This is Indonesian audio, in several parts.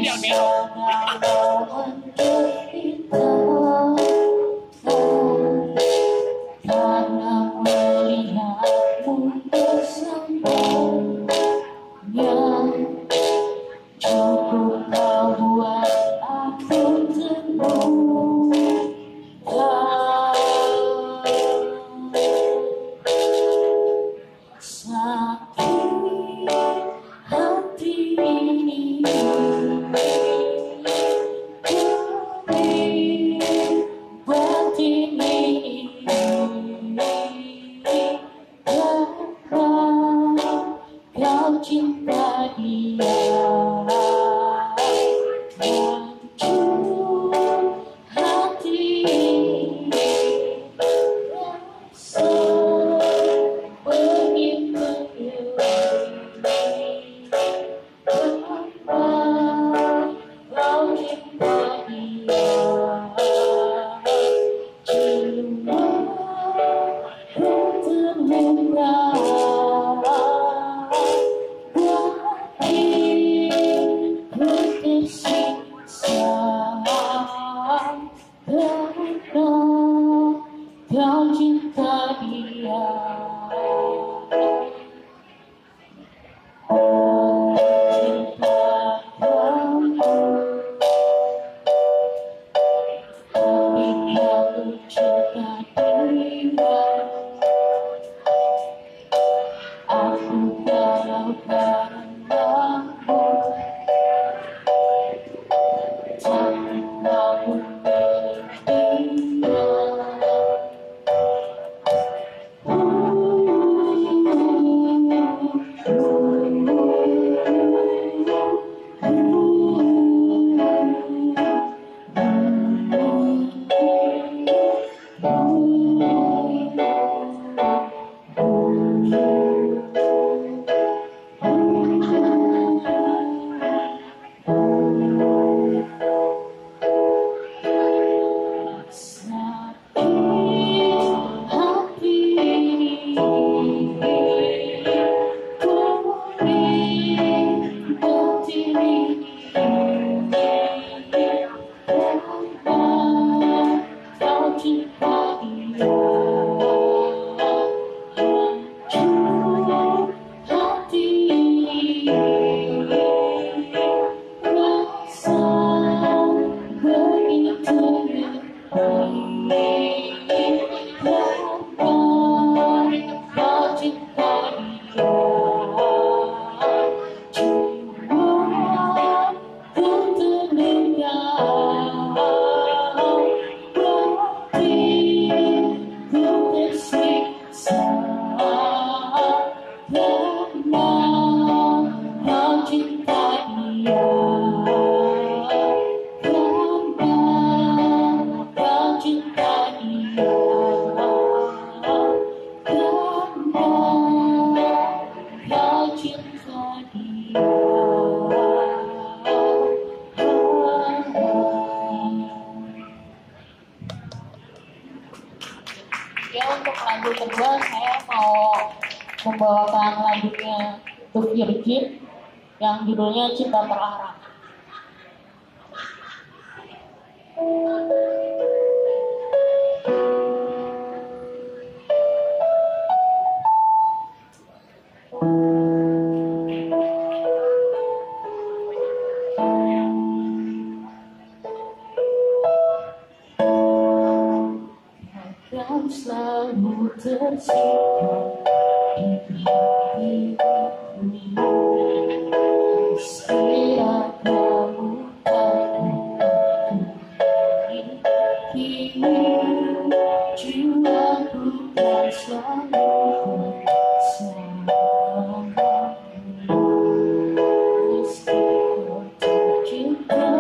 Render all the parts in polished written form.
Del Piero. Karena melihatmu bersamanya, cukup kau buat aku tenang. Sakit hati ini, batin ini, karena kau cinta dia. Hancur hati ini, rasa begitu nyeri, karena kau cinta dia. Cuma ku terluka, hatiku tersiksa, karena kau cinta dia. Cinta kamu, tapi aku cinta dia. Aku tahu karenamu, tapi kamu milik dia. Ya, untuk lagu kedua saya mau membawakan lagunya The Virgin yang judulnya Cinta Terlarang. Yang selalu tersimpan di hati ini, setiap kamu kini jiwaku tak selalu bersama. Meski kau tercinta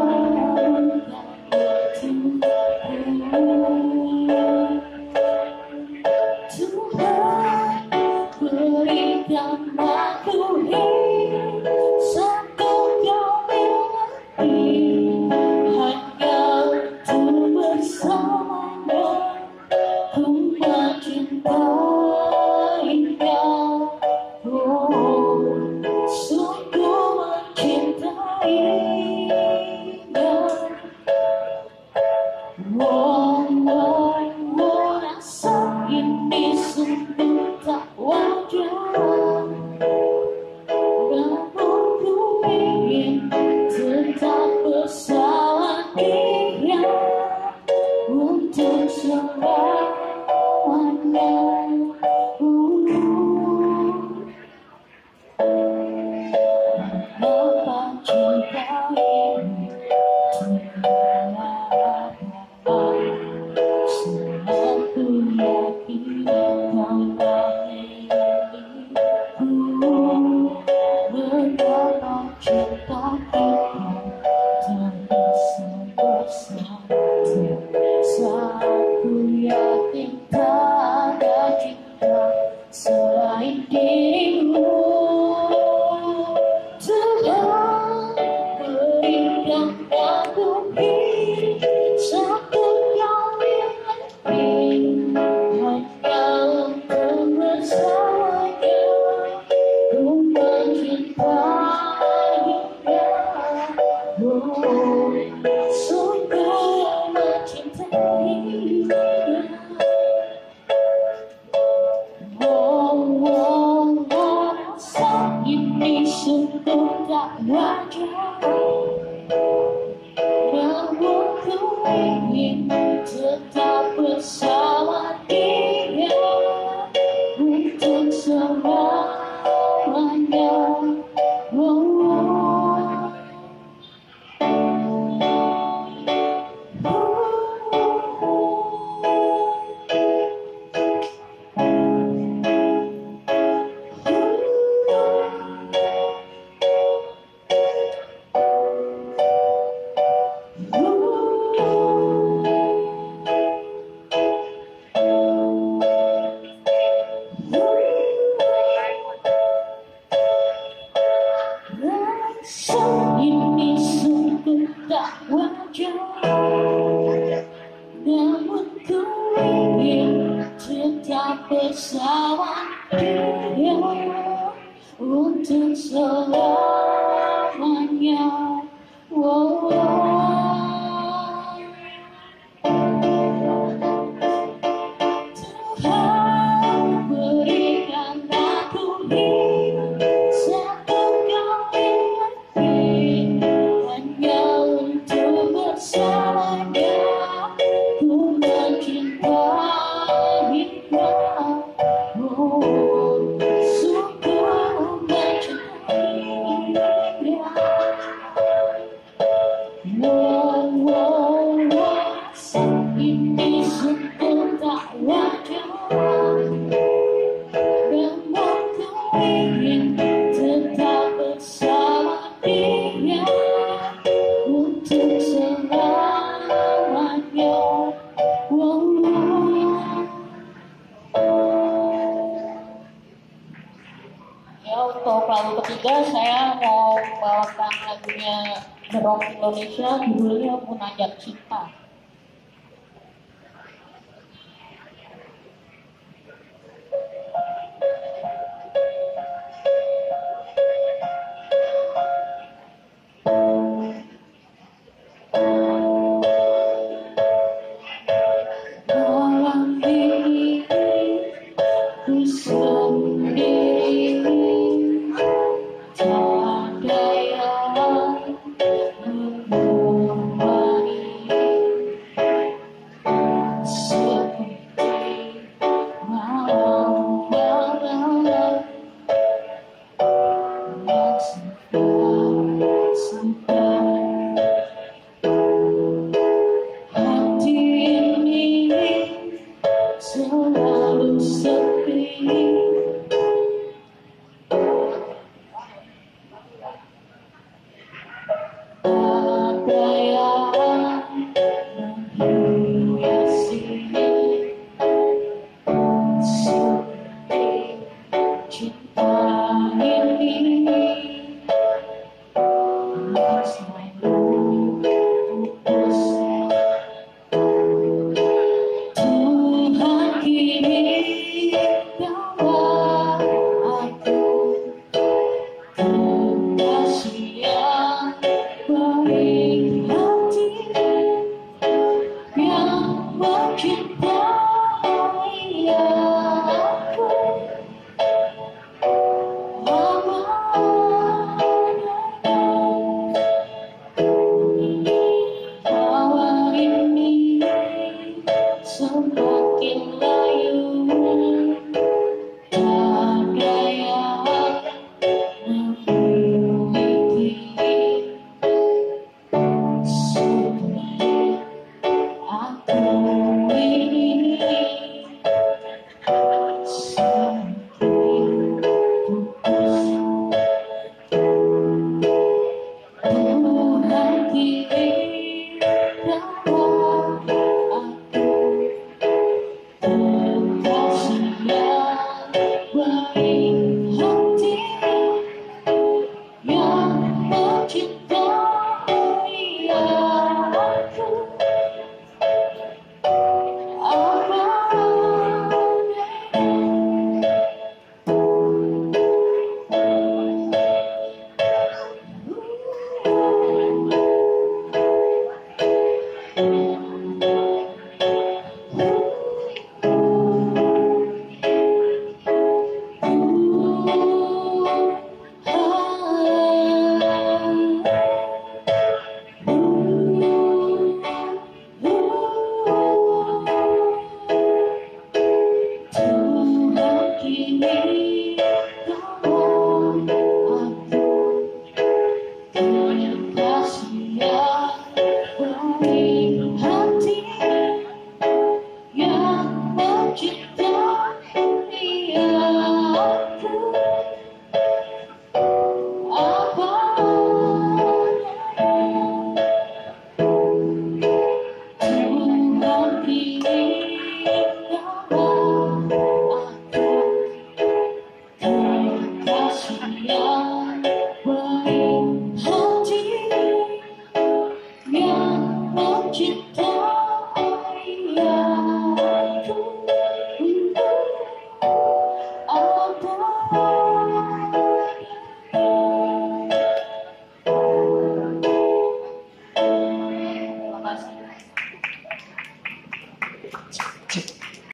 Tuhan betapa cinta kita tak bisa bersatu. Aku yakin tak ada cinta selain dirimu. Tuhan berikan aku satu kali lagi hanya untuk bersamanya. Ku mencintainya, oh, sungguh mencintainya. Saat ini sungguh tak wajar, namun ku ingin tetap bersama dia untuk selamanya. Ini sungguh tak wajar, namun ku ingin tetap bersama dia untuk selamanya. Tuhan berikan aku satu kali hanya untuk bersamanya. Ku mencintainya, oh, sungguh mencintainya. Saat ini sungguh tak wajar, namun ku ingin tetap bersama dia untuk selamanya. Ya, untuk lagu ketiga saya mau bawakan lagunya The Rock Indonesia, judulnya Munajat Cinta. Malam ini ku sendiri, tak ada yang menemani, seperti malam-malam yang sudah hati ini selalu sepi. Ada